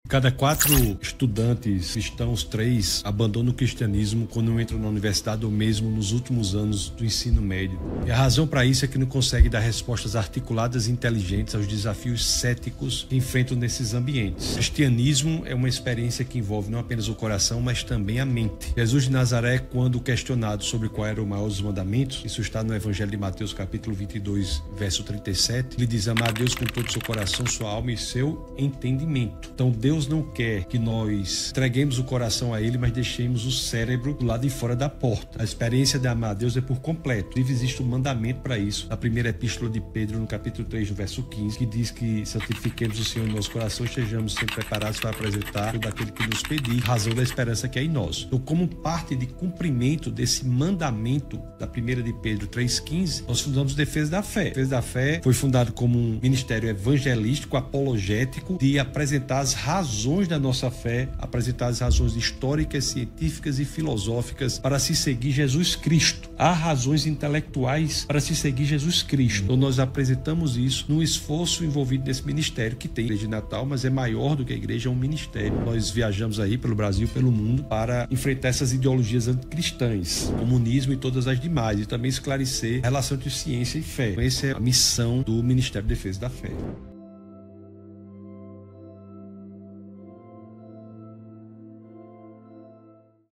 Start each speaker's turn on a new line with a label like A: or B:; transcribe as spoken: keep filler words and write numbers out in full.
A: Cada quatro estudantes cristãos, três abandonam o cristianismo quando entram na universidade ou mesmo nos últimos anos do ensino médio. E a razão para isso é que não conseguem dar respostas articuladas e inteligentes aos desafios céticos que enfrentam nesses ambientes. O cristianismo é uma experiência que envolve não apenas o coração, mas também a mente. Jesus de Nazaré, quando questionado sobre qual era o maior dos mandamentos, isso está no Evangelho de Mateus, capítulo vinte e dois, verso trinta e sete, ele diz: amar a Deus com todo o seu coração, sua alma e seu entendimento. Então Deus não quer que nós entreguemos o coração a Ele, mas deixemos o cérebro do lado de fora da porta. A experiência de amar a Deus é por completo. Inclusive existe um mandamento para isso. Na primeira epístola de Pedro, no capítulo três, no verso quinze, que diz que santifiquemos o Senhor em nosso coração e estejamos sempre preparados para apresentar todo aquele que nos pedir, razão da esperança que é em nós. Então, como parte de cumprimento desse mandamento da primeira de Pedro três, quinze, nós fundamos Defesa da Fé. Defesa da Fé foi fundado como um ministério evangelístico, apologético, de apresentar as razões da nossa fé, apresentar as razões históricas, científicas e filosóficas para se seguir Jesus Cristo. Há razões intelectuais para se seguir Jesus Cristo. Então nós apresentamos isso num esforço envolvido nesse ministério que tem a Igreja de Natal, mas é maior do que a igreja, é um ministério. Nós viajamos aí pelo Brasil e pelo mundo para enfrentar essas ideologias anticristãs, comunismo e todas as demais, e também esclarecer a relação entre ciência e fé. Essa é a missão do Ministério de Defesa da Fé.